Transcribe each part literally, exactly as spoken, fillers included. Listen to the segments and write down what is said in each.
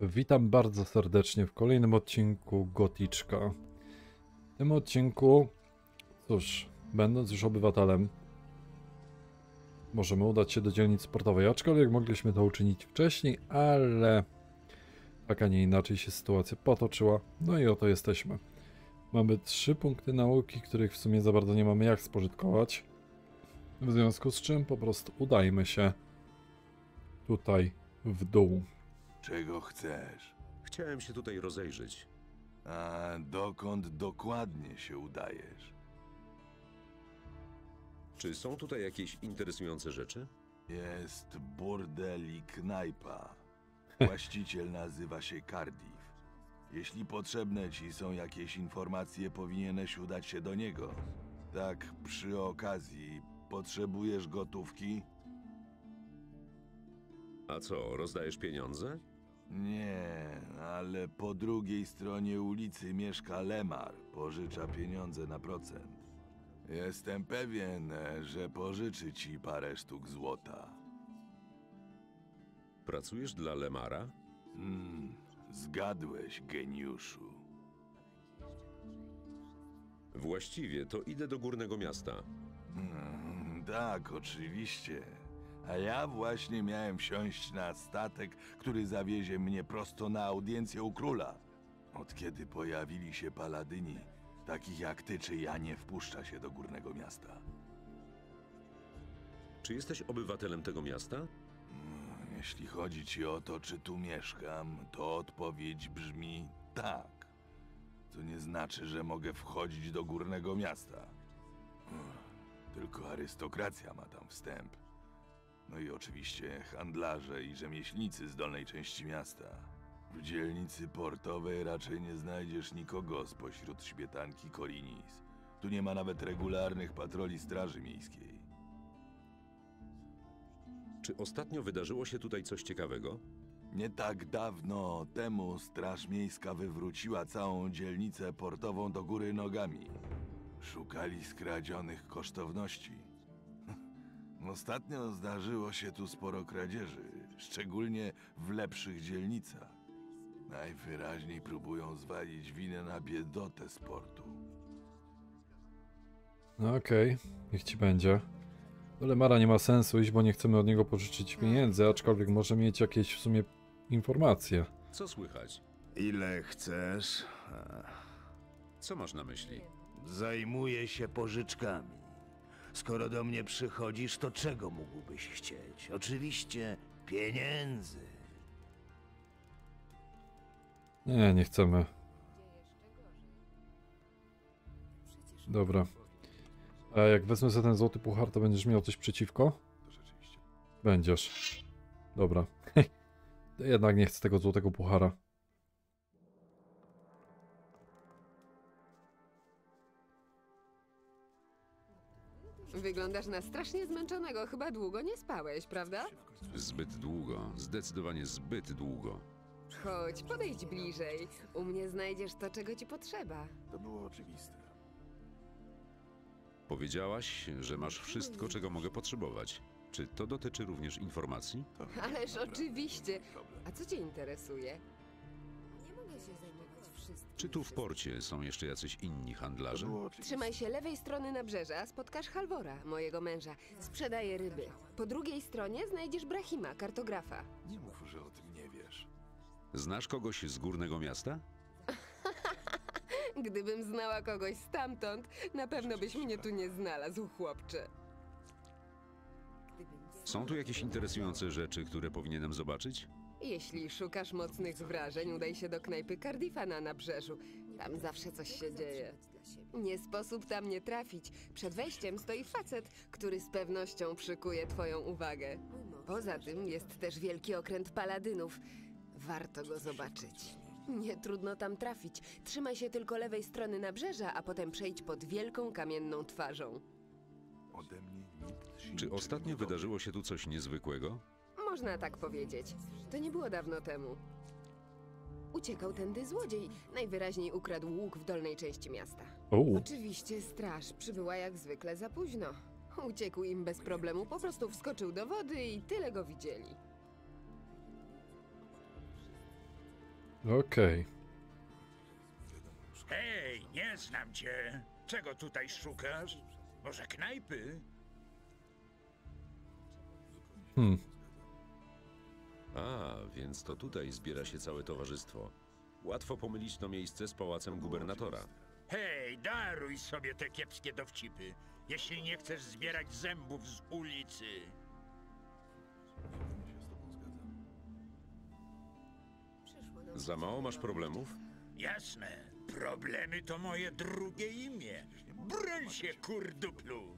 Witam bardzo serdecznie w kolejnym odcinku Goticzka. W tym odcinku, cóż, będąc już obywatelem, możemy udać się do dzielnicy sportowej, aczkolwiek mogliśmy to uczynić wcześniej, ale tak, a nie inaczej się sytuacja potoczyła, no i oto jesteśmy. Mamy trzy punkty nauki, których w sumie za bardzo nie mamy jak spożytkować, w związku z czym po prostu udajmy się tutaj w dół. Czego chcesz? Chciałem się tutaj rozejrzeć. A dokąd dokładnie się udajesz? Czy są tutaj jakieś interesujące rzeczy? Jest burdel i knajpa. Właściciel nazywa się Cardiff. Jeśli potrzebne ci są jakieś informacje, powinieneś udać się do niego. Tak, przy okazji, potrzebujesz gotówki? A co, rozdajesz pieniądze? Nie, ale po drugiej stronie ulicy mieszka Lemar. Pożycza pieniądze na procent. Jestem pewien, że pożyczy ci parę sztuk złota. Pracujesz dla Lemara? Hmm, zgadłeś, geniuszu. Właściwie to idę do Górnego Miasta. Hmm, tak, oczywiście. A ja właśnie miałem wsiąść na statek, który zawiezie mnie prosto na audiencję u króla. Od kiedy pojawili się paladyni, takich jak ty czy ja nie wpuszcza się do Górnego Miasta. Czy jesteś obywatelem tego miasta? Hmm, jeśli chodzi ci o to, czy tu mieszkam, to odpowiedź brzmi tak. To nie znaczy, że mogę wchodzić do Górnego Miasta. Hmm, tylko arystokracja ma tam wstęp. No i oczywiście handlarze i rzemieślnicy z dolnej części miasta. W dzielnicy portowej raczej nie znajdziesz nikogo spośród śmietanki Korinis. Tu nie ma nawet regularnych patroli straży miejskiej. Czy ostatnio wydarzyło się tutaj coś ciekawego? Nie tak dawno temu straż miejska wywróciła całą dzielnicę portową do góry nogami. Szukali skradzionych kosztowności. Ostatnio zdarzyło się tu sporo kradzieży, szczególnie w lepszych dzielnicach. Najwyraźniej próbują zwalić winę na biedotę sportu. No okej, okay, niech ci będzie. Do Lemara nie ma sensu iść, bo nie chcemy od niego pożyczyć pieniędzy, aczkolwiek może mieć jakieś w sumie informacje. Co słychać? Ile chcesz? Co masz na myśli? Zajmuję się pożyczkami. Skoro do mnie przychodzisz, to czego mógłbyś chcieć? Oczywiście pieniędzy. Nie, nie chcemy. Dobra. A jak wezmę za ten złoty puchar, to będziesz miał coś przeciwko? Będziesz. Dobra. Jednak nie chcę tego złotego puchara. Wyglądasz na strasznie zmęczonego. Chyba długo nie spałeś, prawda? Zbyt długo. Zdecydowanie zbyt długo. Chodź, podejdź bliżej. U mnie znajdziesz to, czego ci potrzeba. To było oczywiste. Powiedziałaś, że masz wszystko, czego mogę potrzebować. Czy to dotyczy również informacji? Ależ oczywiście. A co cię interesuje? Nie mogę się zajmować wszystkim. Czy tu w porcie są jeszcze jacyś inni handlarze? Trzymaj się lewej strony nabrzeża, spotkasz Halvora, mojego męża. Sprzedaje ryby. Po drugiej stronie znajdziesz Brahima, kartografa. Nie mów, że o tym nie wiesz. Znasz kogoś z Górnego Miasta? Gdybym znała kogoś stamtąd, na pewno byś mnie tu nie znalazł, chłopcze. Są tu jakieś interesujące rzeczy, które powinienem zobaczyć? Jeśli szukasz mocnych wrażeń, udaj się do knajpy Cardiffa na nabrzeżu. Tam zawsze coś się dzieje. Nie sposób tam nie trafić. Przed wejściem stoi facet, który z pewnością przykuje twoją uwagę. Poza tym jest też wielki okręt paladynów. Warto go zobaczyć. Nie trudno tam trafić. Trzymaj się tylko lewej strony nabrzeża, a potem przejdź pod wielką kamienną twarzą. Ode mnie nikt się Czy niczego ostatnio nie dowie. wydarzyło się tu coś niezwykłego? Można tak powiedzieć. To nie było dawno temu. Uciekał tędy złodziej. Najwyraźniej ukradł łuk w dolnej części miasta. O, Oczywiście straż przybyła jak zwykle za późno. Uciekł im bez problemu, po prostu wskoczył do wody i tyle go widzieli. Okej. Hej, nie znam cię. Czego tutaj szukasz? Może knajpy? Hmm. A, więc to tutaj zbiera się całe towarzystwo. Łatwo pomylić to miejsce z pałacem gubernatora. Hej, daruj sobie te kiepskie dowcipy, jeśli nie chcesz zbierać zębów z ulicy. Za mało masz problemów? Jasne, problemy to moje drugie imię. Broń się, kurduplu!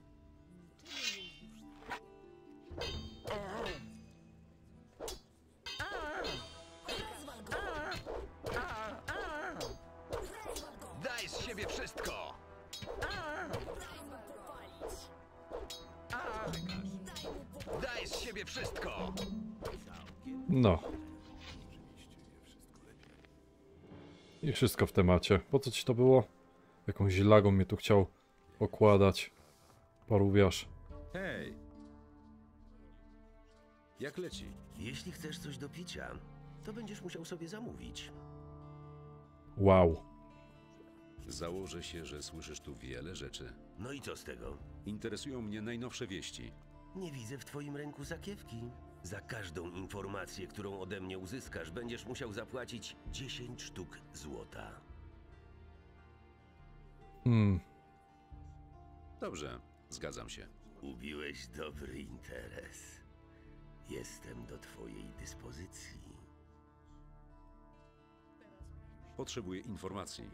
Daj z siebie wszystko! Daj z siebie wszystko! No. I wszystko w temacie. Po co ci to było? Jakąś lagą mnie tu chciał okładać. Parówiarz. Hej! Jak leci? Jeśli chcesz coś do picia, to będziesz musiał sobie zamówić. Wow. Założę się, że słyszysz tu wiele rzeczy. No i co z tego? Interesują mnie najnowsze wieści. Nie widzę w twoim ręku sakiewki. Za każdą informację, którą ode mnie uzyskasz, będziesz musiał zapłacić dziesięć sztuk złota. Hmm. Dobrze, zgadzam się. Ubiłeś dobry interes. Jestem do twojej dyspozycji. Potrzebuję informacji.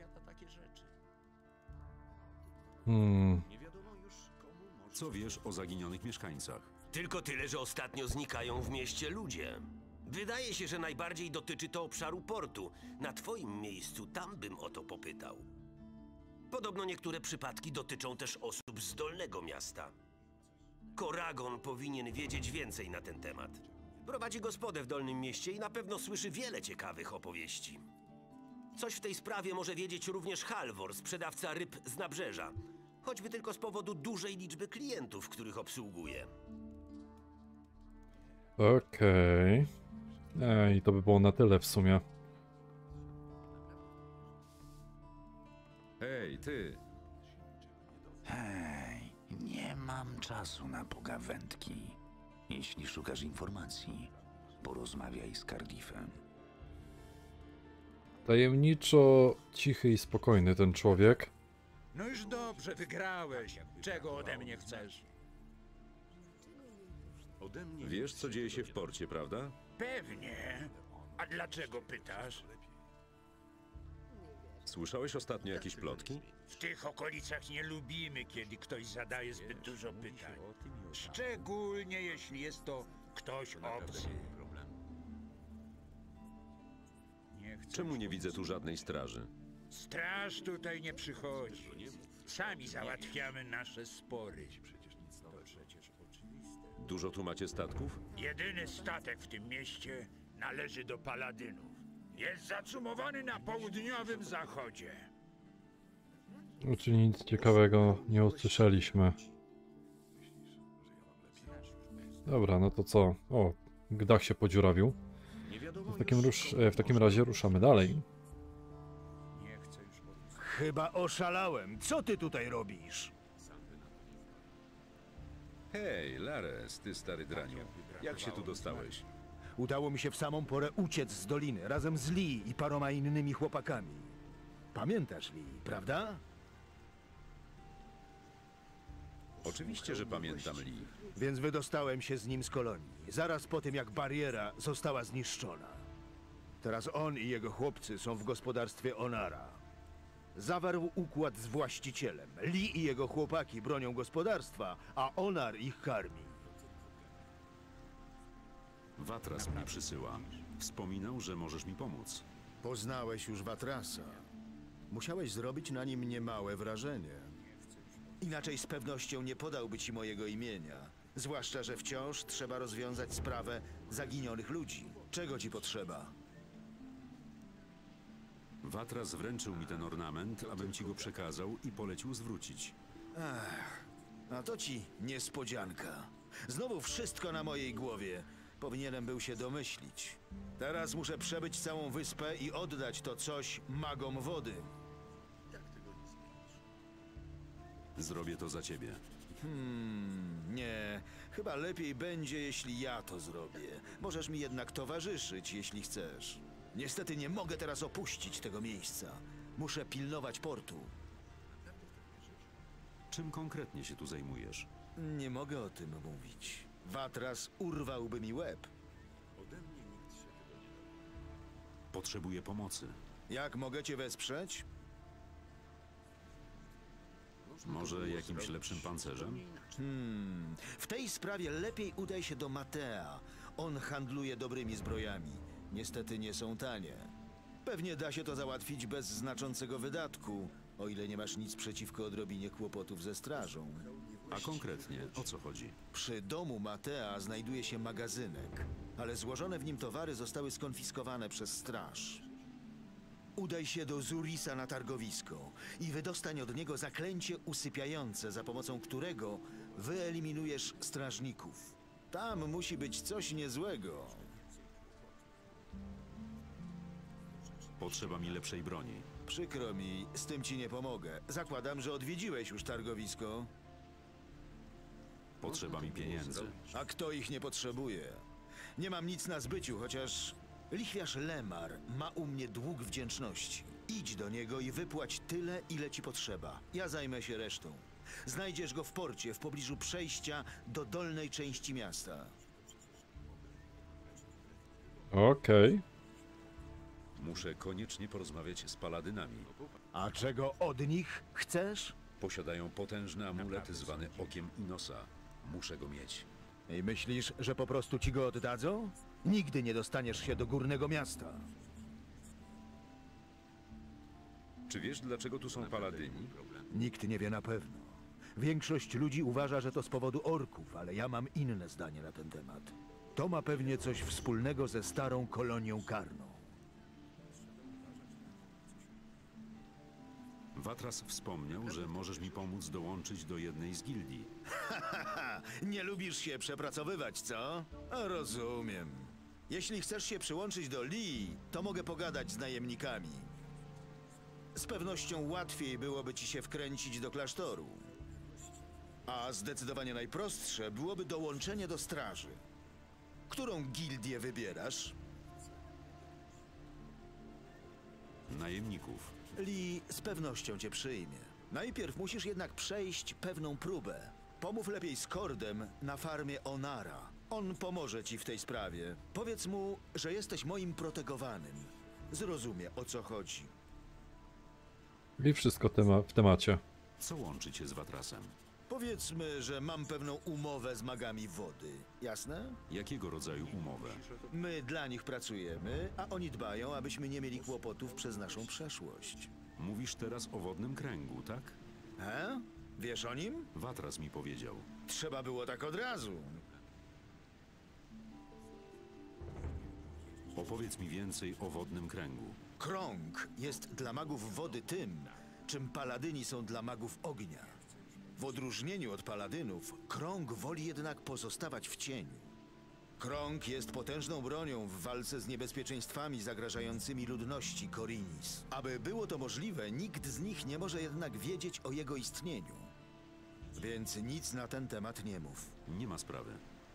Hmm. Co wiesz o zaginionych mieszkańcach? Tylko tyle, że ostatnio znikają w mieście ludzie. Wydaje się, że najbardziej dotyczy to obszaru portu. Na twoim miejscu tam bym o to popytał. Podobno niektóre przypadki dotyczą też osób z Dolnego Miasta. Koragon powinien wiedzieć więcej na ten temat. Prowadzi gospodę w Dolnym Mieście i na pewno słyszy wiele ciekawych opowieści. Coś w tej sprawie może wiedzieć również Halvor, sprzedawca ryb z nabrzeża. Choćby tylko z powodu dużej liczby klientów, których obsługuje. Okej. Okay. I to by było na tyle w sumie. Hej, ty! Hej, nie mam czasu na pogawędki. Jeśli szukasz informacji, porozmawiaj z Cardiffem. Tajemniczo cichy i spokojny ten człowiek. No już dobrze, wygrałeś. Czego ode mnie chcesz? Wiesz, co dzieje się w porcie, prawda? Pewnie. A dlaczego pytasz? Słyszałeś ostatnio jakieś plotki? W tych okolicach nie lubimy, kiedy ktoś zadaje zbyt dużo pytań. Szczególnie jeśli jest to ktoś obcy. Nie chcę- Czemu nie widzę tu żadnej straży? Straż tutaj nie przychodzi. Sami załatwiamy nasze spory. Dużo tu macie statków? Jedyny statek w tym mieście należy do paladynów. Jest zacumowany na południowym zachodzie. No, czyli nic ciekawego nie usłyszeliśmy. Dobra, no to co? O, dach się podziurawił. W takim, rusz, w takim razie ruszamy dalej. Chyba oszalałem. Co ty tutaj robisz? Hej, Lares, ty stary draniu. Jak się tu dostałeś? Udało mi się w samą porę uciec z doliny razem z Lee i paroma innymi chłopakami. Pamiętasz Lee, prawda? Oczywiście, że pamiętam Lee. Więc wydostałem się z nim z kolonii, zaraz po tym jak bariera została zniszczona. Teraz on i jego chłopcy są w gospodarstwie Onara. Zawarł układ z właścicielem. Lee i jego chłopaki bronią gospodarstwa, a Onar ich karmi. Watras mnie przysyła. Wspominał, że możesz mi pomóc. Poznałeś już Watrasa. Musiałeś zrobić na nim niemałe wrażenie. Inaczej z pewnością nie podałby ci mojego imienia. Zwłaszcza, że wciąż trzeba rozwiązać sprawę zaginionych ludzi. Czego ci potrzeba? Watras wręczył mi ten ornament, abym ci go przekazał i polecił zwrócić. Ach, a to ci niespodzianka. Znowu wszystko na mojej głowie. Powinienem był się domyślić. Teraz muszę przebyć całą wyspę i oddać to coś magom wody. Zrobię to za ciebie. Hmm, nie. Chyba lepiej będzie, jeśli ja to zrobię. Możesz mi jednak towarzyszyć, jeśli chcesz. Niestety nie mogę teraz opuścić tego miejsca. Muszę pilnować portu. Czym konkretnie się tu zajmujesz? Nie mogę o tym mówić. Watras urwałby mi łeb. Potrzebuję pomocy. Jak mogę cię wesprzeć? Może jakimś lepszym pancerzem? Hmm, w tej sprawie lepiej udaj się do Matea. On handluje dobrymi zbrojami. Niestety nie są tanie. Pewnie da się to załatwić bez znaczącego wydatku, o ile nie masz nic przeciwko odrobinie kłopotów ze strażą. A konkretnie, o co chodzi? Przy domu Matea znajduje się magazynek, ale złożone w nim towary zostały skonfiskowane przez straż. Udaj się do Zurisa na targowisko i wydostań od niego zaklęcie usypiające, za pomocą którego wyeliminujesz strażników. Tam musi być coś niezłego. Potrzeba mi lepszej broni. Przykro mi, z tym ci nie pomogę. Zakładam, że odwiedziłeś już targowisko. Potrzeba mi pieniędzy. A kto ich nie potrzebuje? Nie mam nic na zbyciu, chociaż lichwiarz Lemar ma u mnie dług wdzięczności. Idź do niego i wypłać tyle, ile ci potrzeba. Ja zajmę się resztą. Znajdziesz go w porcie, w pobliżu przejścia do dolnej części miasta. Okej. Muszę koniecznie porozmawiać z paladynami. A czego od nich chcesz? Posiadają potężny amulet zwany Okiem Inosa. Muszę go mieć. I myślisz, że po prostu ci go oddadzą? Nigdy nie dostaniesz się do górnego miasta. Czy wiesz, dlaczego tu są paladyni? Nikt nie wie na pewno. Większość ludzi uważa, że to z powodu orków, ale ja mam inne zdanie na ten temat. To ma pewnie coś wspólnego ze starą kolonią karną. Watras wspomniał, że możesz mi pomóc dołączyć do jednej z gildii. Haha, nie lubisz się przepracowywać, co? A rozumiem. Jeśli chcesz się przyłączyć do Lee, to mogę pogadać z najemnikami. Z pewnością łatwiej byłoby ci się wkręcić do klasztoru. A zdecydowanie najprostsze byłoby dołączenie do straży. Którą gildię wybierasz? Najemników. Lee z pewnością cię przyjmie. Najpierw musisz jednak przejść pewną próbę. Pomów lepiej z Kordem na farmie Onara. On pomoże ci w tej sprawie. Powiedz mu, że jesteś moim protegowanym. Zrozumie, o co chodzi. I wszystko tema w temacie. Co łączy cię z Watrasem? Powiedzmy, że mam pewną umowę z magami wody. Jasne? Jakiego rodzaju umowę? My dla nich pracujemy, a oni dbają, abyśmy nie mieli kłopotów przez naszą przeszłość. Mówisz teraz o wodnym kręgu, tak? He? Wiesz o nim? Watras mi powiedział. Trzeba było tak od razu. Opowiedz mi więcej o wodnym kręgu. Krąg jest dla magów wody tym, czym paladyni są dla magów ognia. W odróżnieniu od paladynów, krąg woli jednak pozostawać w cieniu. Krąg jest potężną bronią w walce z niebezpieczeństwami zagrażającymi ludności Korinis. Aby było to możliwe, nikt z nich nie może jednak wiedzieć o jego istnieniu. Więc nic na ten temat nie mów. Nie ma sprawy.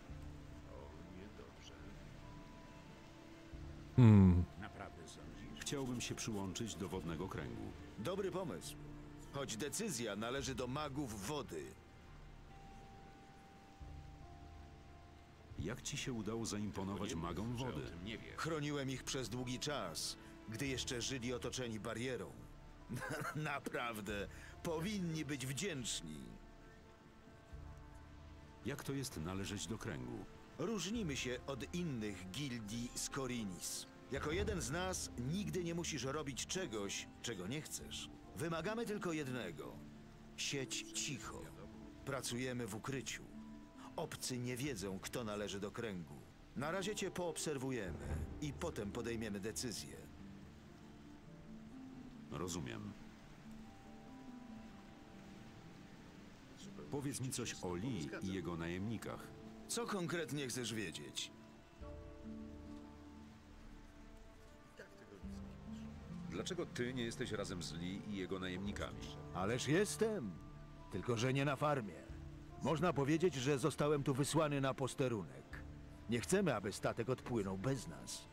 Hmm. Naprawdę sądzisz? Chciałbym się przyłączyć do wodnego kręgu. Dobry pomysł. Choć decyzja należy do magów wody. Jak ci się udało zaimponować magom wody? Chroniłem ich przez długi czas, gdy jeszcze żyli otoczeni barierą. Naprawdę, powinni być wdzięczni. Jak to jest należeć do kręgu? Różnimy się od innych gildii z Korinis. Jako jeden z nas nigdy nie musisz robić czegoś, czego nie chcesz. Wymagamy tylko jednego. Siedź cicho. Pracujemy w ukryciu. Obcy nie wiedzą, kto należy do kręgu. Na razie cię poobserwujemy i potem podejmiemy decyzję. Rozumiem. Powiedz mi coś o Lee i jego najemnikach. Co konkretnie chcesz wiedzieć? Dlaczego ty nie jesteś razem z Lee i jego najemnikami? Ależ jestem. Tylko że nie na farmie. Można powiedzieć, że zostałem tu wysłany na posterunek. Nie chcemy, aby statek odpłynął bez nas.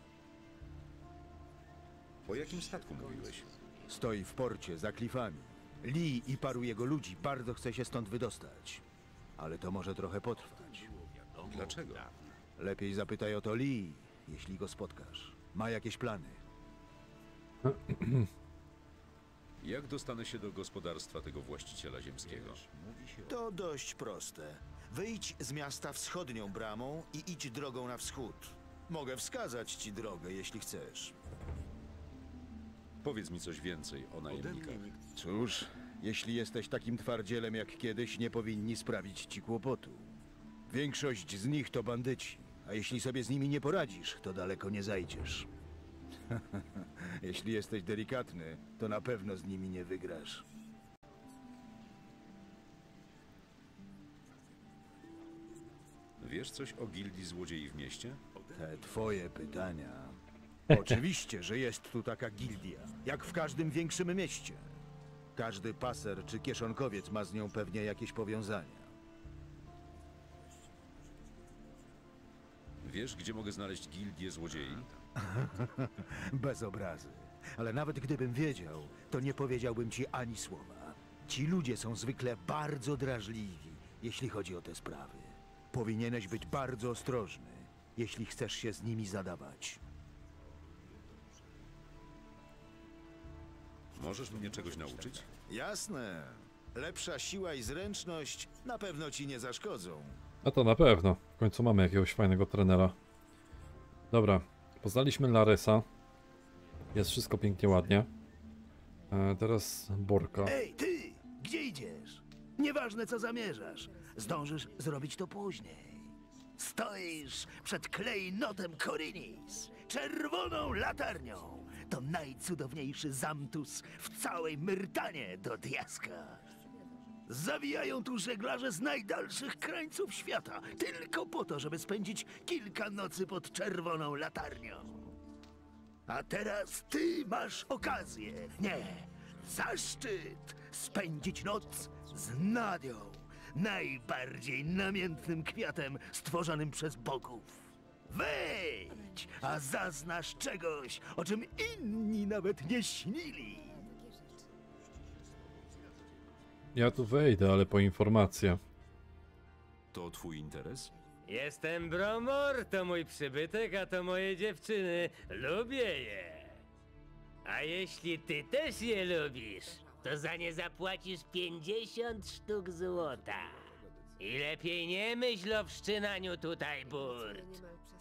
O jakim statku mówiłeś? Stoi w porcie za klifami. Lee i paru jego ludzi bardzo chce się stąd wydostać. Ale to może trochę potrwać. Dlaczego? Lepiej zapytaj o to Lee, jeśli go spotkasz. Ma jakieś plany. Jak dostanę się do gospodarstwa tego właściciela ziemskiego? To dość proste. Wyjdź z miasta wschodnią bramą i idź drogą na wschód. Mogę wskazać ci drogę, jeśli chcesz. Powiedz mi coś więcej o najemnikach. Cóż, jeśli jesteś takim twardzielem jak kiedyś, nie powinni sprawić ci kłopotu. Większość z nich to bandyci, a jeśli sobie z nimi nie poradzisz, to daleko nie zajdziesz. Jeśli jesteś delikatny, to na pewno z nimi nie wygrasz. Wiesz coś o gildii złodziei w mieście? Te twoje pytania. Oczywiście, że jest tu taka gildia, jak w każdym większym mieście. Każdy paser czy kieszonkowiec ma z nią pewnie jakieś powiązania. Wiesz, gdzie mogę znaleźć gildię złodziei? Bez obrazy. Ale nawet gdybym wiedział, to nie powiedziałbym ci ani słowa. Ci ludzie są zwykle bardzo drażliwi, jeśli chodzi o te sprawy. Powinieneś być bardzo ostrożny, jeśli chcesz się z nimi zadawać. Możesz mnie czegoś nauczyć? Jasne. Lepsza siła i zręczność na pewno ci nie zaszkodzą. A to na pewno. W końcu mamy jakiegoś fajnego trenera. Dobra, poznaliśmy Laresa. Jest wszystko pięknie, ładnie. E, teraz Borka. Ej, ty! Gdzie idziesz? Nieważne, co zamierzasz. Zdążysz zrobić to później. Stoisz przed klejnotem Korinis, czerwoną latarnią. To najcudowniejszy zamtus w całej Myrtanie do diaska. Zawijają tu żeglarze z najdalszych krańców świata, tylko po to, żeby spędzić kilka nocy pod czerwoną latarnią. A teraz ty masz okazję, nie, zaszczyt spędzić noc z Nadią, najbardziej namiętnym kwiatem stworzonym przez bogów. Wejdź, a zaznasz czegoś, o czym inni nawet nie śnili. Ja tu wejdę, ale po informację. To twój interes? Jestem Bromor, to mój przybytek, a to moje dziewczyny. Lubię je. A jeśli ty też je lubisz, to za nie zapłacisz pięćdziesiąt sztuk złota. I lepiej nie myśl o wszczynaniu tutaj burt.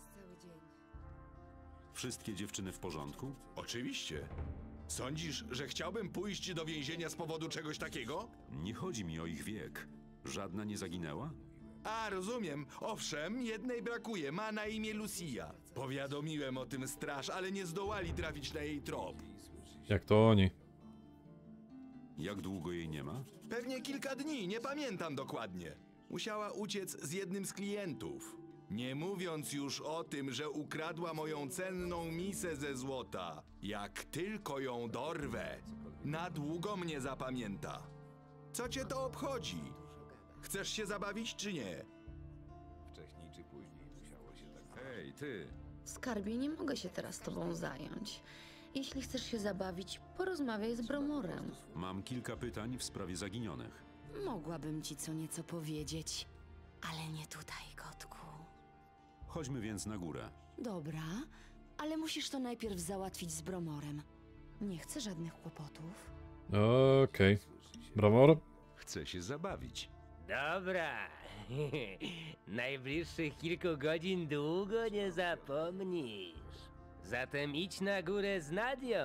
Wszystkie dziewczyny w porządku? Oczywiście. Sądzisz, że chciałbym pójść do więzienia z powodu czegoś takiego? Nie chodzi mi o ich wiek. Żadna nie zaginęła? A, rozumiem. Owszem, jednej brakuje. Ma na imię Lucia. Powiadomiłem o tym straż, ale nie zdołali trafić na jej trop. Jak to oni? Jak długo jej nie ma? Pewnie kilka dni, nie pamiętam dokładnie. Musiała uciec z jednym z klientów. Nie mówiąc już o tym, że ukradła moją cenną misę ze złota. Jak tylko ją dorwę, na długo mnie zapamięta. Co cię to obchodzi? Chcesz się zabawić czy nie? Wcześniej czy później musiało się tak... Hej, ty! Skarbie, nie mogę się teraz tobą zająć. Jeśli chcesz się zabawić, porozmawiaj z Bromorem. Mam kilka pytań w sprawie zaginionych. Mogłabym ci co nieco powiedzieć, ale nie tutaj, kotku. Chodźmy więc na górę. Dobra, ale musisz to najpierw załatwić z Bromorem. Nie chcę żadnych kłopotów. Okej. Okay. Bromor? Chcę się zabawić. Dobra. Najbliższych kilku godzin długo nie zapomnisz. Zatem idź na górę z Nadią.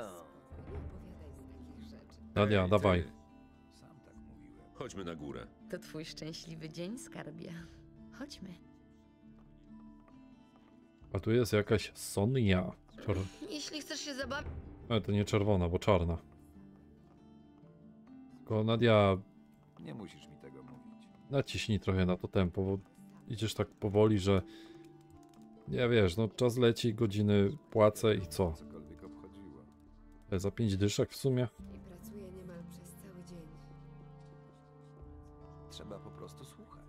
Nadia, Hej, dawaj. ty. Sam tak mówiłem. Chodźmy na górę. To twój szczęśliwy dzień, skarbie. Chodźmy. A tu jest jakaś Sonia. Czar... Jeśli chcesz się zabawić... Ale to nie czerwona, bo czarna. Tylko Nadia, Nie musisz mi tego mówić. naciśnij trochę na to tempo, bo idziesz tak powoli, że... Nie wiesz, no czas leci, godziny płacę i co? Cokolwiek obchodziło. Ale za pięć dyszek w sumie. I pracuję niemal przez cały dzień. Trzeba po prostu słuchać.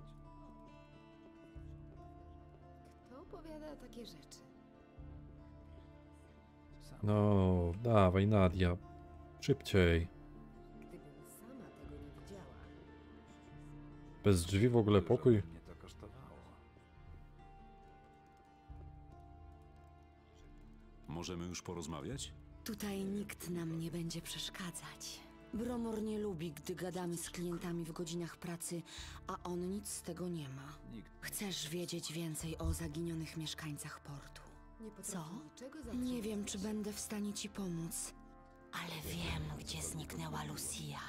Kto opowiada takie rzeczy? No, dawaj Nadia. Szybciej. Gdybym sama tego nie widziała. Bez drzwi w ogóle pokój. Mnie to kosztowało. Możemy już porozmawiać? Tutaj nikt nam nie będzie przeszkadzać. Bromor nie lubi, gdy gadamy z klientami w godzinach pracy, a on nic z tego nie ma. Nikt. Chcesz wiedzieć więcej o zaginionych mieszkańcach portu? Nie potrafię Co? niczego Nie zatrzymać. wiem, czy będę w stanie ci pomóc, ale wiem, gdzie zniknęła Lucia.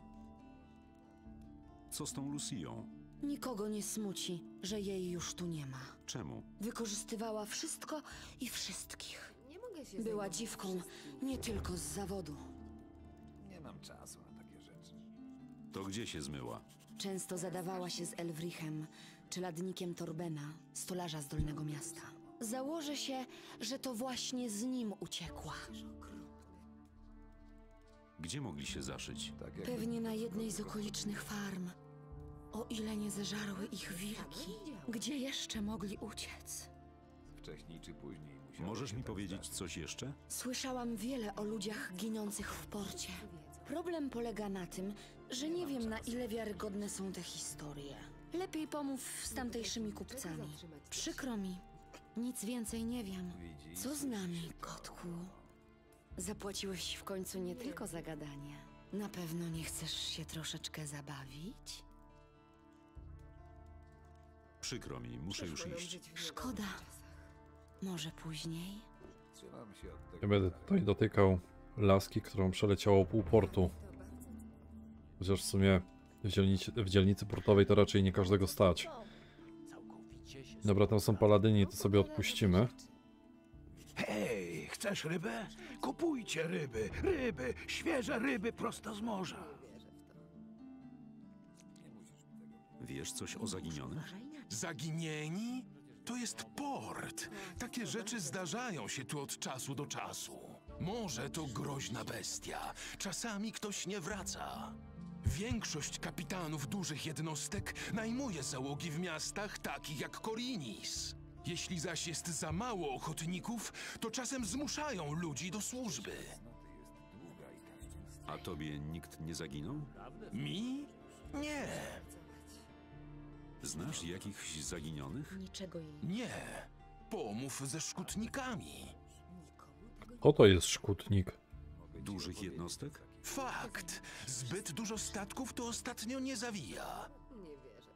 Co z tą Lucią? Nikogo nie smuci, że jej już tu nie ma. Czemu? Wykorzystywała wszystko i wszystkich. Nie mogę się Była zajmować dziwką wszystkim. nie tylko z zawodu. Nie mam czasu na takie rzeczy. To gdzie się zmyła? Często zadawała się z Elwrichem, czeladnikiem Torbena, stolarza z Dolnego Miasta. Założę się, że to właśnie z nim uciekła. Gdzie mogli się zaszyć? Tak jak Pewnie na jednej z okolicznych farm. O ile nie zeżarły ich wilki, gdzie jeszcze mogli uciec? wcześniej czy później musiało Możesz się mi tak powiedzieć stać. coś jeszcze? Słyszałam wiele o ludziach ginących w porcie. Problem polega na tym, że nie wiem, na ile wiarygodne są te historie. Lepiej pomów z tamtejszymi kupcami. Przykro mi, nic więcej nie wiem. Widzisz? Co z nami, kotku? Zapłaciłeś w końcu nie tylko za gadanie. Na pewno nie chcesz się troszeczkę zabawić? Przykro mi, muszę już iść. Szkoda. Może później? Trzymam się od tego. Ja będę tutaj dotykał laski, którą przeleciało pół portu. Chociaż w sumie w dzielnicy, w dzielnicy portowej to raczej nie każdego stać. Dobra, tam są paladyni, to sobie odpuścimy. Hej, chcesz rybę? Kupujcie ryby, ryby, świeże ryby prosto z morza. Wiesz coś o zaginionych? Zaginieni? To jest port. Takie rzeczy zdarzają się tu od czasu do czasu. Morze to groźna bestia. Czasami ktoś nie wraca. Większość kapitanów dużych jednostek najmuje załogi w miastach takich jak Korinis. Jeśli zaś jest za mało ochotników, to czasem zmuszają ludzi do służby. A tobie nikt nie zaginął? Mi? Nie, Znasz jakichś zaginionych? Niczego jej. nie. Pomów ze szkutnikami. Oto jest szkutnik. Dużych jednostek? Fakt. Zbyt dużo statków to ostatnio nie zawija. Nie wierzę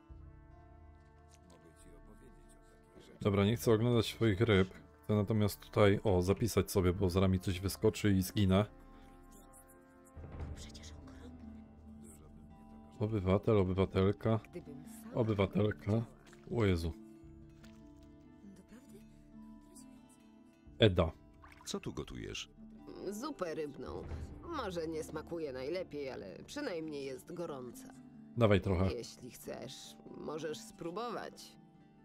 w to. Dobra, nie chcę oglądać swoich ryb. Chcę natomiast tutaj, o, zapisać sobie, bo zaraz mi coś wyskoczy i zginę. Obywatel, obywatelka, Gdybym sama obywatelka. O Jezu. Eda. Co tu gotujesz? Zupę rybną. Może nie smakuje najlepiej, ale przynajmniej jest gorąca. Dawaj trochę. Jeśli chcesz, możesz spróbować.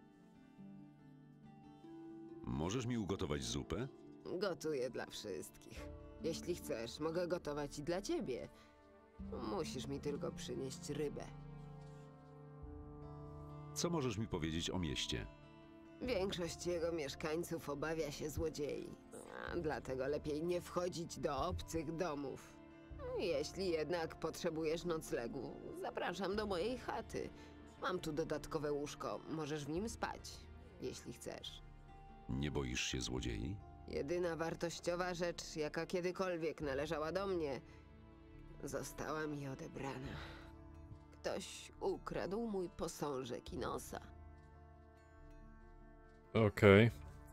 Możesz mi ugotować zupę? Gotuję dla wszystkich. Jeśli chcesz, mogę gotować i dla ciebie. Musisz mi tylko przynieść rybę. Co możesz mi powiedzieć o mieście? Większość jego mieszkańców obawia się złodziei, a dlatego lepiej nie wchodzić do obcych domów. Jeśli jednak potrzebujesz noclegu, zapraszam do mojej chaty. Mam tu dodatkowe łóżko, możesz w nim spać, jeśli chcesz. Nie boisz się złodziei? Jedyna wartościowa rzecz, jaka kiedykolwiek należała do mnie, została mi odebrana. Ktoś ukradł mój posążek i nosa. Okej.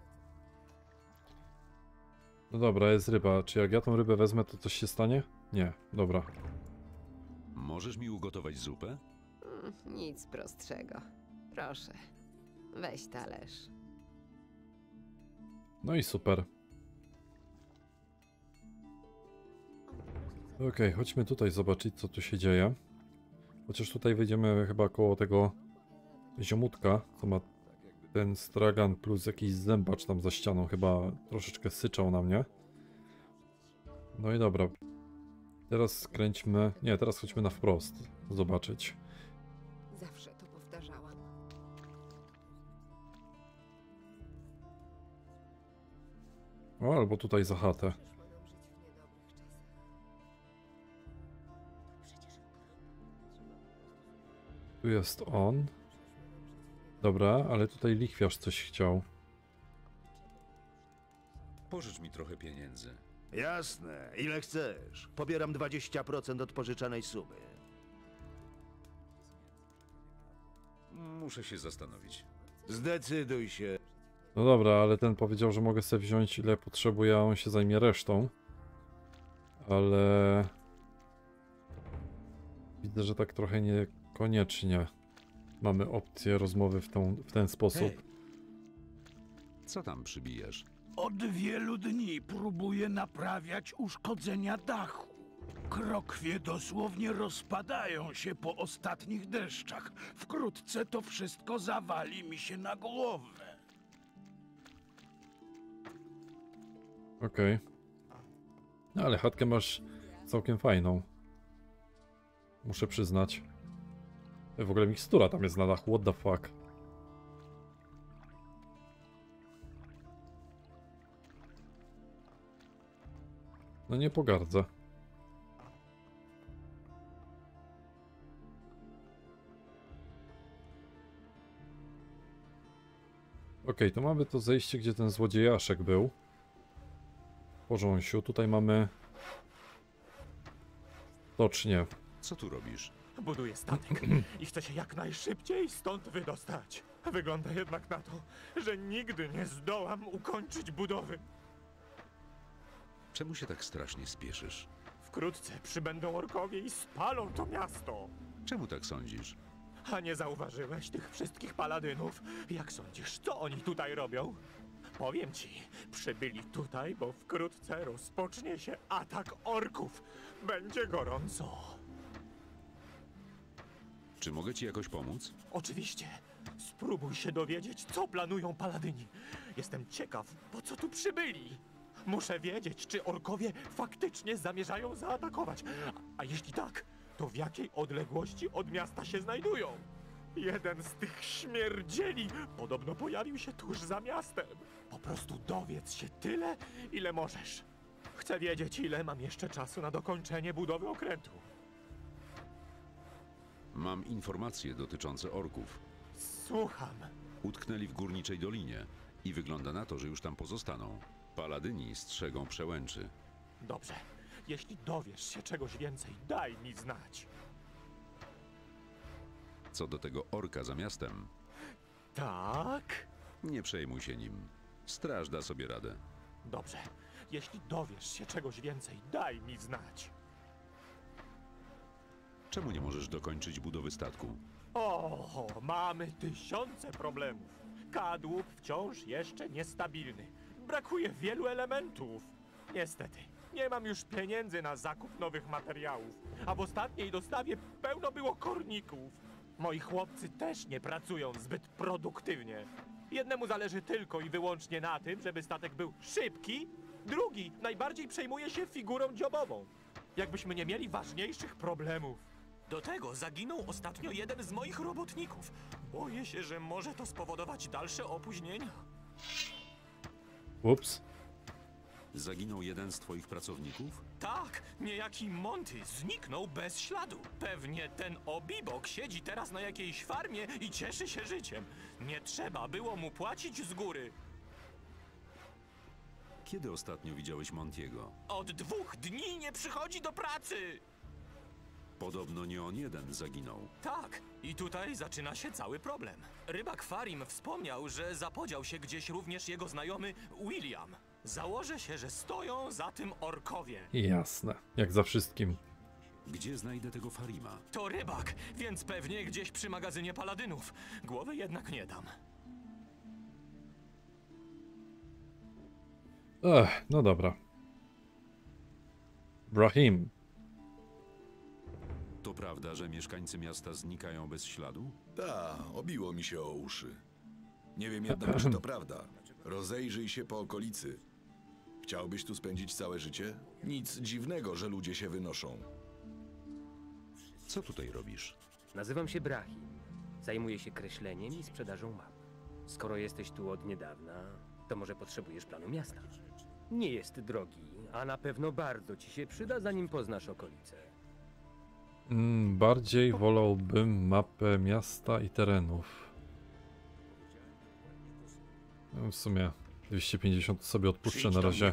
No dobra, jest ryba. Czy jak ja tą rybę wezmę, to coś się stanie? Nie, dobra. Możesz mi ugotować zupę? Mm, Nic prostszego. Proszę, weź talerz. No i super. Okej, chodźmy tutaj zobaczyć, co tu się dzieje. Chociaż tutaj wyjdziemy chyba koło tego ziomutka, co ma ten stragan plus jakiś zębacz tam za ścianą. Chyba troszeczkę syczał na mnie. No i dobra. Teraz skręćmy... Nie, teraz chodźmy na wprost. Zobaczyć. Zawsze to powtarzałam. O, albo tutaj za chatę. Tu jest on. Dobra, ale tutaj lichwiarz coś chciał. Pożycz mi trochę pieniędzy. Jasne, ile chcesz. Pobieram dwadzieścia procent od pożyczanej sumy. Muszę się zastanowić. Zdecyduj się. No dobra, ale ten powiedział, że mogę sobie wziąć ile potrzebuję, a on się zajmie resztą. Ale... Widzę, że tak trochę niekoniecznie mamy opcję rozmowy w, tą, w ten sposób. Hej. Co tam przybijasz? Od wielu dni próbuję naprawiać uszkodzenia dachu. Krokwie dosłownie rozpadają się po ostatnich deszczach. Wkrótce to wszystko zawali mi się na głowę. Okej. Okay. No ale chatkę masz całkiem fajną. Muszę przyznać. W ogóle mikstura tam jest na dachu, what the fuck. No nie pogardzę. Okej, okay, to mamy to zejście, gdzie ten złodziejaszek był. W porządku, tutaj mamy... Stocznie. Co tu robisz? Buduję statek i chcę się jak najszybciej stąd wydostać. Wygląda jednak na to, że nigdy nie zdołam ukończyć budowy. Czemu się tak strasznie spieszysz? Wkrótce przybędą orkowie i spalą to miasto. Czemu tak sądzisz? A nie zauważyłeś tych wszystkich paladynów? Jak sądzisz, co oni tutaj robią? Powiem ci, przybyli tutaj, bo wkrótce rozpocznie się atak orków. Będzie gorąco. Czy mogę ci jakoś pomóc? Oczywiście. Spróbuj się dowiedzieć, co planują paladyni. Jestem ciekaw, po co tu przybyli. Muszę wiedzieć, czy orkowie faktycznie zamierzają zaatakować. A, a jeśli tak, to w jakiej odległości od miasta się znajdują? Jeden z tych śmierdzieli podobno pojawił się tuż za miastem. Po prostu dowiedz się tyle, ile możesz. Chcę wiedzieć, ile mam jeszcze czasu na dokończenie budowy okrętu. Mam informacje dotyczące orków. Słucham. Utknęli w Górniczej Dolinie i wygląda na to, że już tam pozostaną. Paladyni strzegą przełęczy. Dobrze. Jeśli dowiesz się czegoś więcej, daj mi znać. Co do tego orka za miastem... Tak? Nie przejmuj się nim. Straż da sobie radę. Dobrze. Jeśli dowiesz się czegoś więcej, daj mi znać. Czemu nie możesz dokończyć budowy statku? O, mamy tysiące problemów. Kadłub wciąż jeszcze niestabilny. Brakuje wielu elementów. Niestety, nie mam już pieniędzy na zakup nowych materiałów, a w ostatniej dostawie pełno było korników. Moi chłopcy też nie pracują zbyt produktywnie. Jednemu zależy tylko i wyłącznie na tym, żeby statek był szybki, drugi najbardziej przejmuje się figurą dziobową. Jakbyśmy nie mieli ważniejszych problemów. Do tego zaginął ostatnio jeden z moich robotników. Boję się, że może to spowodować dalsze opóźnienia. Ups. Zaginął jeden z twoich pracowników? Tak, niejaki Monty zniknął bez śladu. Pewnie ten obibok siedzi teraz na jakiejś farmie i cieszy się życiem. Nie trzeba było mu płacić z góry. Kiedy ostatnio widziałeś Montiego? Od dwóch dni nie przychodzi do pracy! Podobno nie on jeden zaginął. Tak, i tutaj zaczyna się cały problem. Rybak Farim wspomniał, że zapodział się gdzieś również jego znajomy William. Założę się, że stoją za tym orkowie. Jasne, jak za wszystkim. Gdzie znajdę tego Farima? To rybak, więc pewnie gdzieś przy magazynie paladynów. Głowy jednak nie dam. Ech, no dobra. Brahim. To prawda, że mieszkańcy miasta znikają bez śladu? Ta, obiło mi się o uszy. Nie wiem jednak, czy to prawda. Rozejrzyj się po okolicy. Chciałbyś tu spędzić całe życie? Nic dziwnego, że ludzie się wynoszą. Co tutaj robisz? Nazywam się Brahim. Zajmuję się kreśleniem i sprzedażą map. Skoro jesteś tu od niedawna, to może potrzebujesz planu miasta. Nie jest drogi, a na pewno bardzo ci się przyda, zanim poznasz okolice. Mm, bardziej wolałbym mapę miasta i terenów. No, w sumie dwieście pięćdziesiąt sobie odpuszczę na razie.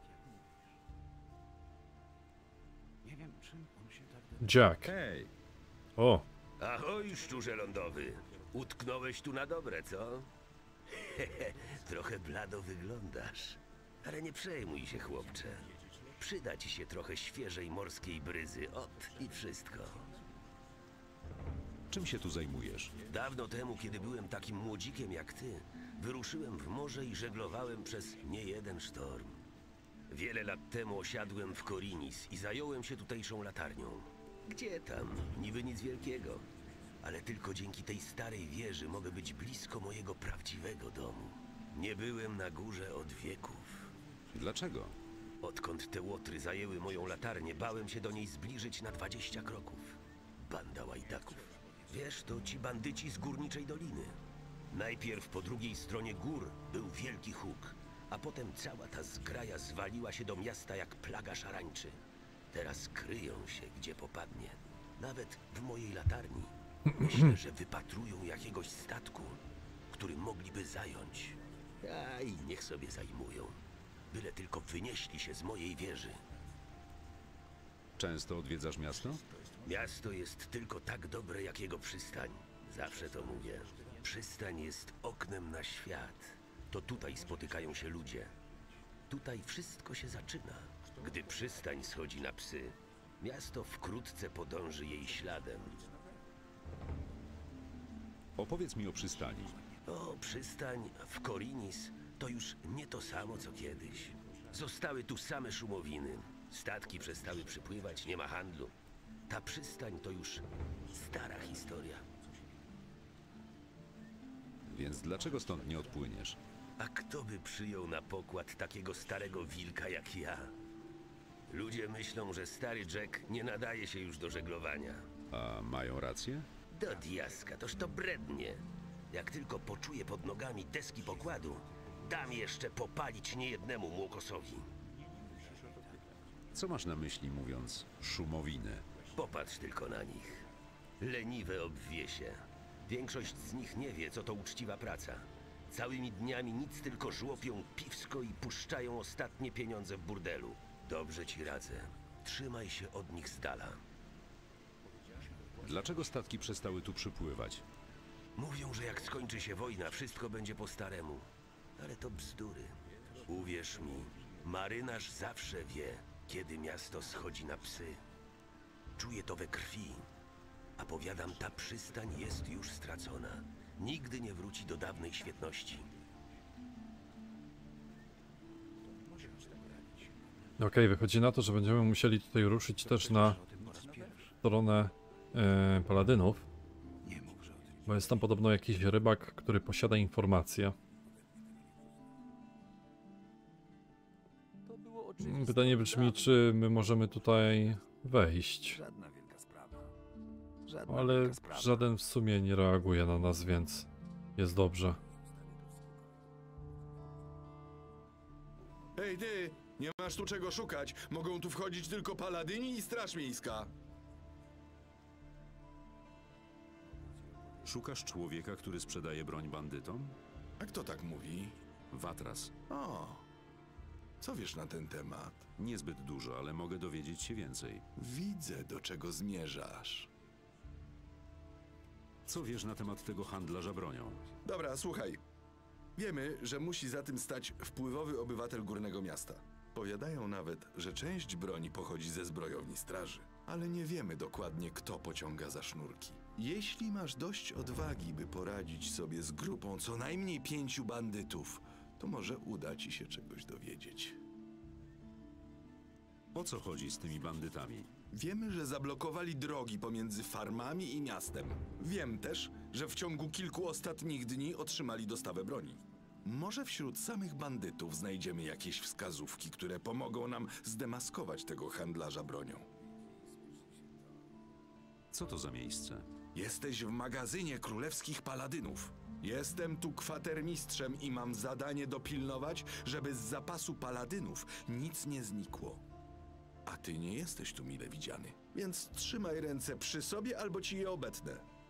Jack. Hej! O! Ahoj, szczurze lądowy. Utknąłeś tu na dobre, co? Trochę blado wyglądasz. Ale nie przejmuj się, chłopcze. Przyda ci się trochę świeżej morskiej bryzy. Ot i wszystko. Czym się tu zajmujesz? Dawno temu, kiedy byłem takim młodzikiem jak ty, wyruszyłem w morze i żeglowałem przez niejeden sztorm. Wiele lat temu osiadłem w Korinis i zająłem się tutejszą latarnią. Gdzie tam? Niby nic wielkiego. Ale tylko dzięki tej starej wieży mogę być blisko mojego prawdziwego domu. Nie byłem na górze od wieków. Dlaczego? Odkąd te łotry zajęły moją latarnię, bałem się do niej zbliżyć na dwadzieścia kroków. Banda łajdaków. Wiesz, to ci bandyci z Górniczej Doliny. Najpierw po drugiej stronie gór był wielki huk, a potem cała ta zgraja zwaliła się do miasta jak plaga szarańczy. Teraz kryją się, gdzie popadnie. Nawet w mojej latarni. Myślę, że wypatrują jakiegoś statku, który mogliby zająć. A i niech sobie zajmują. Byle tylko wynieśli się z mojej wieży. Często odwiedzasz miasto? Miasto jest tylko tak dobre, jak jego przystań. Zawsze to mówię. Przystań jest oknem na świat. To tutaj spotykają się ludzie. Tutaj wszystko się zaczyna. Gdy przystań schodzi na psy, miasto wkrótce podąży jej śladem. Opowiedz mi o przystani. O, przystań w Korinis to już nie to samo, co kiedyś. Zostały tu same szumowiny. Statki przestały przypływać, nie ma handlu. Ta przystań to już stara historia. Więc dlaczego stąd nie odpłyniesz? A kto by przyjął na pokład takiego starego wilka jak ja? Ludzie myślą, że stary Jack nie nadaje się już do żeglowania. A mają rację? Do diaska, toż to brednie. Jak tylko poczuję pod nogami deski pokładu, dam jeszcze popalić niejednemu młokosowi. Co masz na myśli, mówiąc szumowiny? Popatrz tylko na nich. Leniwe obwiesie. Większość z nich nie wie, co to uczciwa praca. Całymi dniami nic tylko żłopią piwsko i puszczają ostatnie pieniądze w burdelu. Dobrze ci radzę. Trzymaj się od nich z dala. Dlaczego statki przestały tu przypływać? Mówią, że jak skończy się wojna, wszystko będzie po staremu. Ale to bzdury. Uwierz mi, marynarz zawsze wie, kiedy miasto schodzi na psy. Czuję to we krwi. A powiadam, ta przystań jest już stracona. Nigdy nie wróci do dawnej świetności. Okej, okay, wychodzi na to, że będziemy musieli tutaj ruszyć też na stronę yy, paladynów. Bo jest tam podobno jakiś rybak, który posiada informacje. Pytanie brzmi, czy my możemy tutaj wejść. Ale żaden w sumie nie reaguje na nas, więc jest dobrze. Hej ty, nie masz tu czego szukać. Mogą tu wchodzić tylko paladyni i straż miejska. Szukasz człowieka, który sprzedaje broń bandytom? A kto tak mówi? Watras. O, co wiesz na ten temat? Niezbyt dużo, ale mogę dowiedzieć się więcej. Widzę, do czego zmierzasz. Co wiesz na temat tego handlarza bronią? Dobra, słuchaj. Wiemy, że musi za tym stać wpływowy obywatel Górnego Miasta. Powiadają nawet, że część broni pochodzi ze zbrojowni straży. Ale nie wiemy dokładnie, kto pociąga za sznurki. Jeśli masz dość odwagi, by poradzić sobie z grupą co najmniej pięciu bandytów, to może uda ci się czegoś dowiedzieć. O co chodzi z tymi bandytami? Wiemy, że zablokowali drogi pomiędzy farmami i miastem. Wiem też, że w ciągu kilku ostatnich dni otrzymali dostawę broni. Może wśród samych bandytów znajdziemy jakieś wskazówki, które pomogą nam zdemaskować tego handlarza bronią. Co to za miejsce? Jesteś w magazynie królewskich paladynów. Jestem tu kwatermistrzem i mam zadanie dopilnować, żeby z zapasu paladynów nic nie znikło. A ty nie jesteś tu mile widziany, więc trzymaj ręce przy sobie albo ci je obetnę.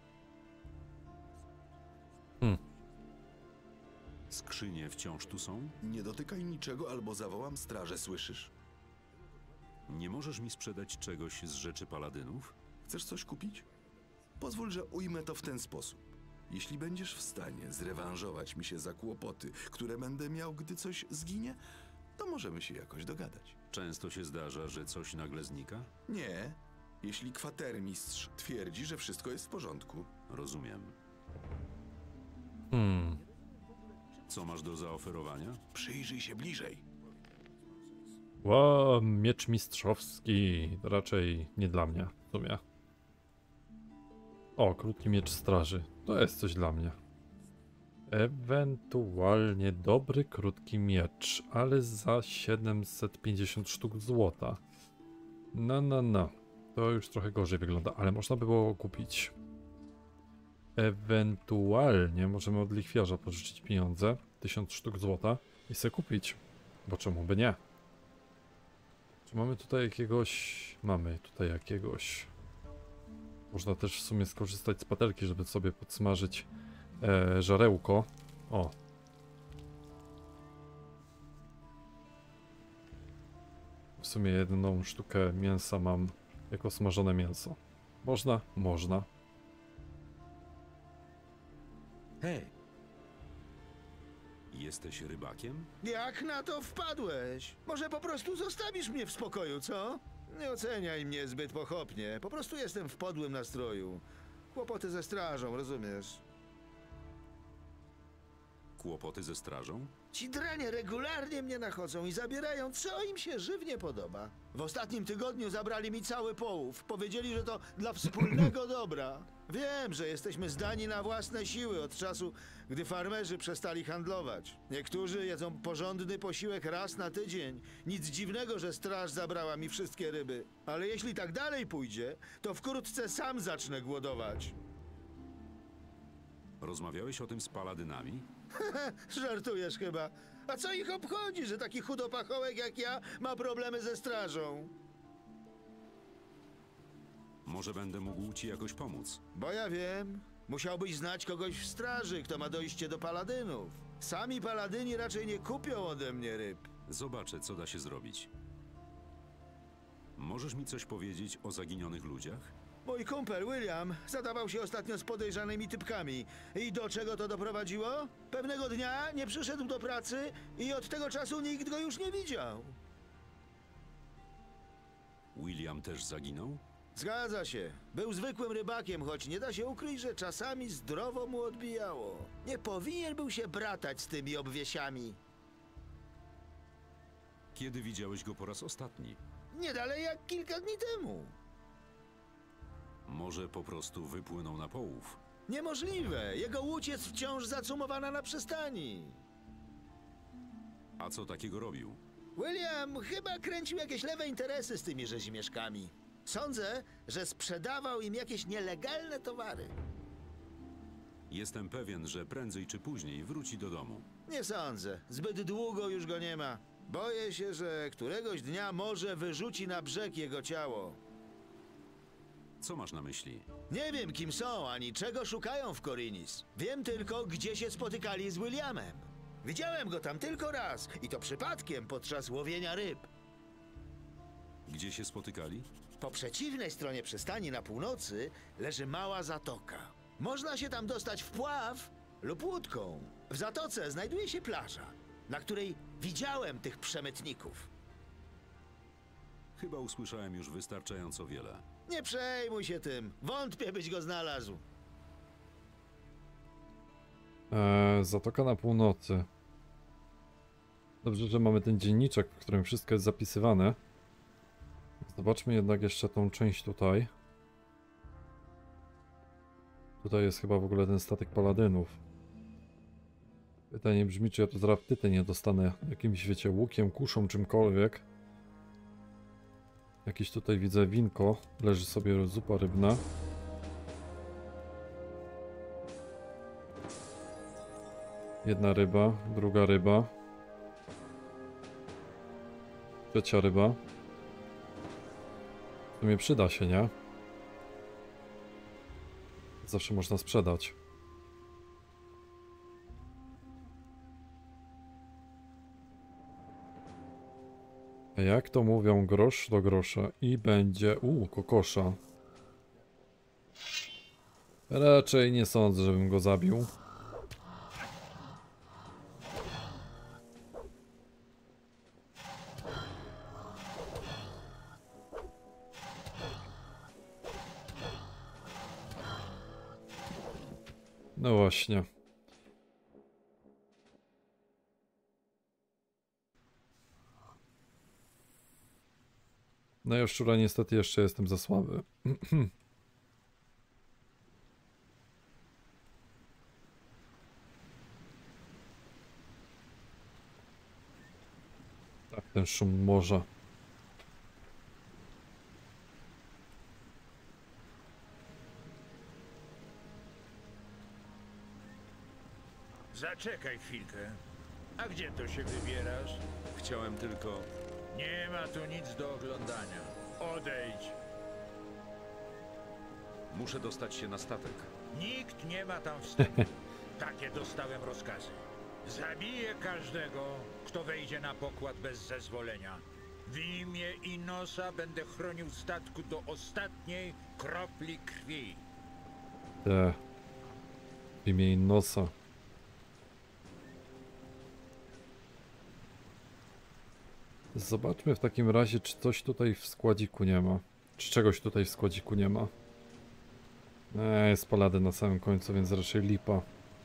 Hmm. Skrzynie wciąż tu są? Nie dotykaj niczego albo zawołam strażę, słyszysz? Nie możesz mi sprzedać czegoś z rzeczy paladynów? Chcesz coś kupić? Pozwól, że ujmę to w ten sposób. Jeśli będziesz w stanie zrewanżować mi się za kłopoty, które będę miał, gdy coś zginie, to możemy się jakoś dogadać. Często się zdarza, że coś nagle znika? Nie, jeśli kwatermistrz twierdzi, że wszystko jest w porządku. Rozumiem. Hmm. Co masz do zaoferowania? Przyjrzyj się bliżej. Ło, miecz mistrzowski. Raczej nie dla mnie w sumie. O, krótki miecz straży. To jest coś dla mnie. Ewentualnie dobry krótki miecz, ale za siedemset pięćdziesiąt sztuk złota. No, no, no. To już trochę gorzej wygląda, ale można by było kupić. Ewentualnie możemy od lichwiarza pożyczyć pieniądze. tysiąc sztuk złota i sobie kupić. Bo czemu by nie? Czy mamy tutaj jakiegoś... Mamy tutaj jakiegoś... Można też w sumie skorzystać z patelki, żeby sobie podsmażyć e, żarełko. O. W sumie jedną sztukę mięsa mam jako smażone mięso. Można? Można. Hej! Jesteś rybakiem? Jak na to wpadłeś? Może po prostu zostawisz mnie w spokoju, co? Nie oceniaj mnie zbyt pochopnie. Po prostu jestem w podłym nastroju. Kłopoty ze strażą, rozumiesz? Kłopoty ze strażą? Ci dranie regularnie mnie nachodzą i zabierają, co im się żywnie podoba. W ostatnim tygodniu zabrali mi cały połów. Powiedzieli, że to dla wspólnego dobra. Wiem, że jesteśmy zdani na własne siły od czasu, gdy farmerzy przestali handlować. Niektórzy jedzą porządny posiłek raz na tydzień. Nic dziwnego, że straż zabrała mi wszystkie ryby. Ale jeśli tak dalej pójdzie, to wkrótce sam zacznę głodować. Rozmawiałeś o tym z paladynami? Żartujesz chyba. A co ich obchodzi, że taki chudopachołek jak ja ma problemy ze strażą? Może będę mógł ci jakoś pomóc. Bo ja wiem. Musiałbyś znać kogoś w straży, kto ma dojście do paladynów. Sami paladyni raczej nie kupią ode mnie ryb. Zobaczę, co da się zrobić. Możesz mi coś powiedzieć o zaginionych ludziach? Mój kumpel William zadawał się ostatnio z podejrzanymi typkami. I do czego to doprowadziło? Pewnego dnia nie przyszedł do pracy i od tego czasu nikt go już nie widział. William też zaginął? Zgadza się. Był zwykłym rybakiem, choć nie da się ukryć, że czasami zdrowo mu odbijało. Nie powinien był się bratać z tymi obwiesiami. Kiedy widziałeś go po raz ostatni? Nie dalej jak kilka dni temu. Może po prostu wypłynął na połów? Niemożliwe. Jego łódź jest wciąż zacumowana na przystani. A co takiego robił? William chyba kręcił jakieś lewe interesy z tymi rzezimieszkami. Sądzę, że sprzedawał im jakieś nielegalne towary. Jestem pewien, że prędzej czy później wróci do domu. Nie sądzę. Zbyt długo już go nie ma. Boję się, że któregoś dnia może wyrzuci na brzeg jego ciało. Co masz na myśli? Nie wiem, kim są, ani czego szukają w Korinis. Wiem tylko, gdzie się spotykali z Williamem. Widziałem go tam tylko raz i to przypadkiem podczas łowienia ryb. Gdzie się spotykali? Po przeciwnej stronie przystani na północy leży mała zatoka. Można się tam dostać wpław lub łódką. W zatoce znajduje się plaża, na której widziałem tych przemytników. Chyba usłyszałem już wystarczająco wiele. Nie przejmuj się tym. Wątpię, byś go znalazł. Eee, Zatoka na północy. Dobrze, że mamy ten dzienniczek, w którym wszystko jest zapisywane. Zobaczmy jednak jeszcze tą część tutaj. Tutaj jest chyba w ogóle ten statek paladynów. Pytanie brzmi, czy ja to zaraz wtytę nie dostanę jakimś, wiecie, łukiem, kuszą, czymkolwiek. Jakieś tutaj widzę winko, leży sobie zupa rybna. Jedna ryba, druga ryba. Trzecia ryba. W sumie przyda się, nie? Zawsze można sprzedać. A jak to mówią, grosz do grosza i będzie... Uuu, kokosza. Raczej nie sądzę, żebym go zabił. No właśnie. No ja szczura niestety jeszcze jestem za słaby. Tak, ten szum morza. Zaczekaj chwilkę. A gdzie to się wybierasz? Chciałem tylko... Nie ma tu nic do oglądania. Odejdź. Muszę dostać się na statek. Nikt nie ma tam wstępu. Takie dostałem rozkazy. Zabiję każdego, kto wejdzie na pokład bez zezwolenia. W imię Inosa będę chronił statku do ostatniej kropli krwi. Te. W imię Inosa. Zobaczmy w takim razie, czy coś tutaj w składziku nie ma. Czy czegoś tutaj w składziku nie ma. Eee, jest Paladyn na samym końcu, więc raczej lipa.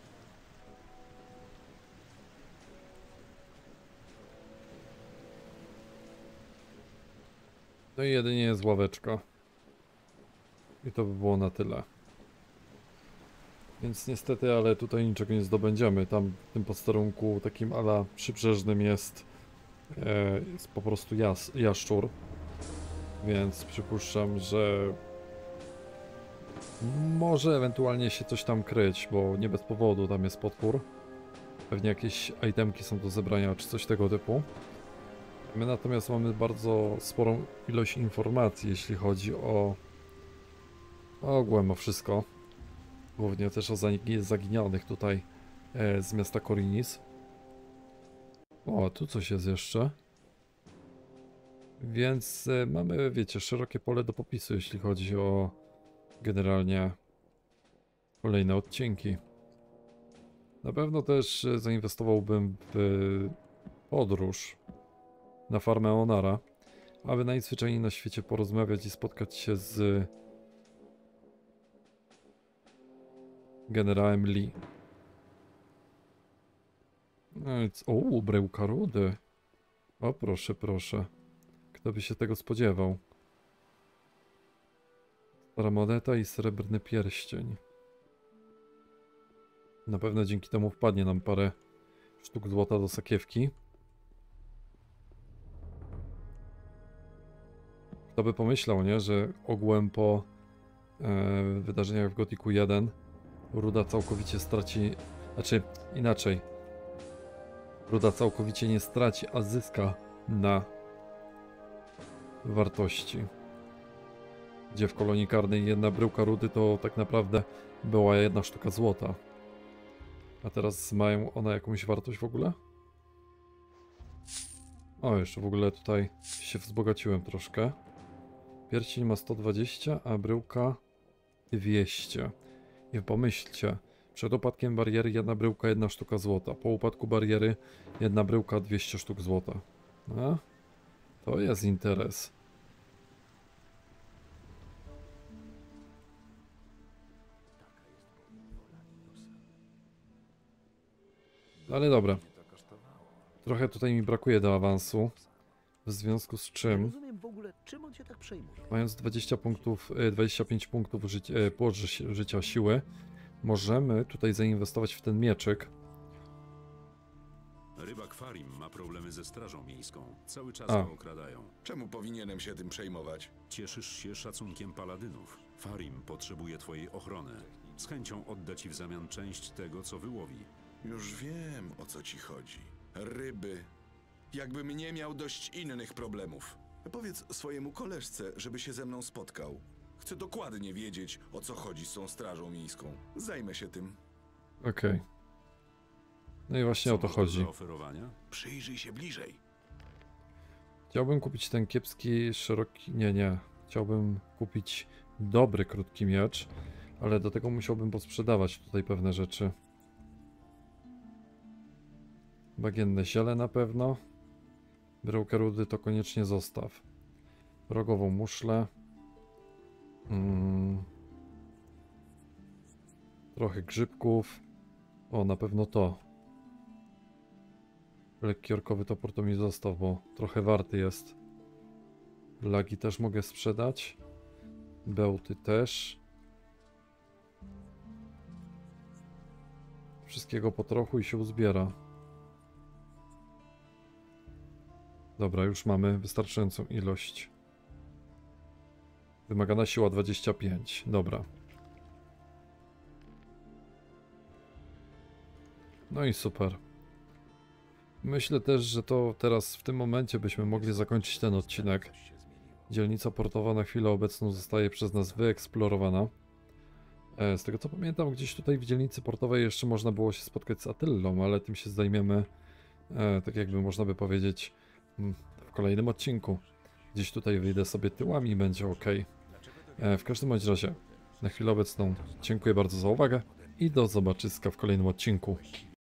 No i jedynie jest ławeczka. I to by było na tyle. Więc niestety, ale tutaj niczego nie zdobędziemy. Tam w tym posterunku takim ala przybrzeżnym jest, e, jest po prostu jas, jaszczur. Więc przypuszczam, że może ewentualnie się coś tam kryć, bo nie bez powodu tam jest potwór. Pewnie jakieś itemki są do zebrania, czy coś tego typu. My natomiast mamy bardzo sporą ilość informacji, jeśli chodzi o ogółem o wszystko. Głównie też o zaginionych tutaj e, z miasta Korinis. O, tu coś jest jeszcze. Więc e, mamy, wiecie, szerokie pole do popisu, jeśli chodzi o generalnie kolejne odcinki. Na pewno też e, zainwestowałbym w podróż na farmę Onara, aby najzwyczajniej na świecie porozmawiać i spotkać się z generałem Lee. No więc, o, bryłka rudy. O, proszę, proszę. Kto by się tego spodziewał? Stara moneta i srebrny pierścień. Na pewno dzięki temu wpadnie nam parę sztuk złota do sakiewki. Kto by pomyślał, nie, że ogółem po e, wydarzeniach w Gothicu jeden ruda całkowicie straci, znaczy inaczej, ruda całkowicie nie straci, a zyska na wartości. Gdzie w kolonii karnej jedna bryłka rudy to tak naprawdę była jedna sztuka złota. A teraz mają one jakąś wartość w ogóle? O, jeszcze w ogóle tutaj się wzbogaciłem troszkę. Pierścień ma sto dwadzieścia, a bryłka dwieście. I pomyślcie, przed upadkiem bariery jedna bryłka, jedna sztuka złota. Po upadku bariery jedna bryłka, dwieście sztuk złota. A? To jest interes. Ale dobra. Trochę tutaj mi brakuje do awansu. W związku z czym, rozumiem w ogóle, czym on się tak przejmuje. mając dwadzieścia punktów, dwadzieścia pięć punktów życia, położy życia siły, możemy tutaj zainwestować w ten mieczyk. Rybak Farim ma problemy ze strażą miejską. Cały czas A. go okradają. Czemu powinienem się tym przejmować? Cieszysz się szacunkiem paladynów. Farim potrzebuje twojej ochrony. Z chęcią odda ci w zamian część tego, co wyłowi. Już wiem, o co ci chodzi. Ryby. Jakbym nie miał dość innych problemów. Powiedz swojemu koleżce, żeby się ze mną spotkał. Chcę dokładnie wiedzieć, o co chodzi z tą strażą miejską. Zajmę się tym. Okej. Okay. No i właśnie Co o to masz do chodzi. zaoferowania? Przyjrzyj się bliżej. Chciałbym kupić ten kiepski, szeroki... Nie, nie. Chciałbym kupić dobry, krótki miecz, ale do tego musiałbym posprzedawać tutaj pewne rzeczy. Bagienne ziele na pewno. Bryłkę rudy to koniecznie zostaw. Rogową muszlę. Mm. Trochę grzybków. O, na pewno to. Lekki orkowy topór to mi zostaw, bo trochę warty jest. Lagi też mogę sprzedać. Bełty też. Wszystkiego po trochu i się uzbiera. Dobra, już mamy wystarczającą ilość. Wymagana siła dwadzieścia pięć. Dobra. No i super. Myślę też, że to teraz w tym momencie byśmy mogli zakończyć ten odcinek. Dzielnica portowa na chwilę obecną zostaje przez nas wyeksplorowana. E, z tego co pamiętam, gdzieś tutaj w dzielnicy portowej jeszcze można było się spotkać z Atylą, ale tym się zajmiemy, e, tak jakby można by powiedzieć, w kolejnym odcinku. Gdzieś tutaj wyjdę sobie tyłami i będzie ok. E, w każdym bądź razie, na chwilę obecną dziękuję bardzo za uwagę i do zobaczyska w kolejnym odcinku.